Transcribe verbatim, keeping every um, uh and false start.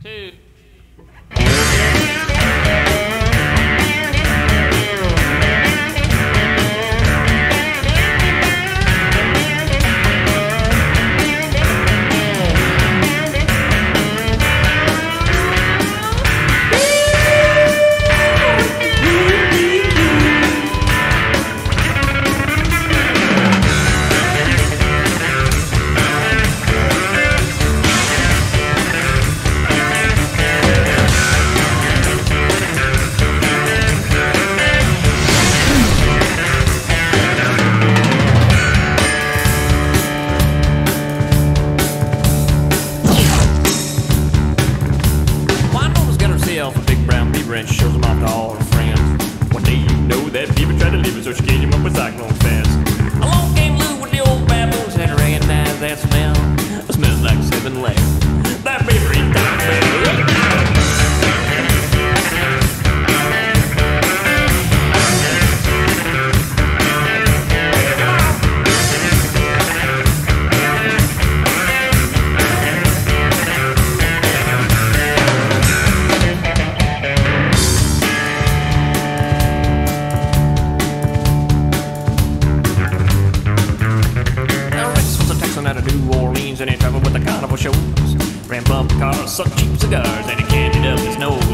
two. A big brown beaver and she shows him off to all her friends. One day you know that beaver tried to leave her, so she gave him up with cyclone fence. Along came Lou with the old baboons and recognized that smell. It smells like seven legs. That beaver ain't got out of New Orleans and he traveled with the carnival shows. Ran bumper cars, sucked cheap cigars, and he candied up his nose.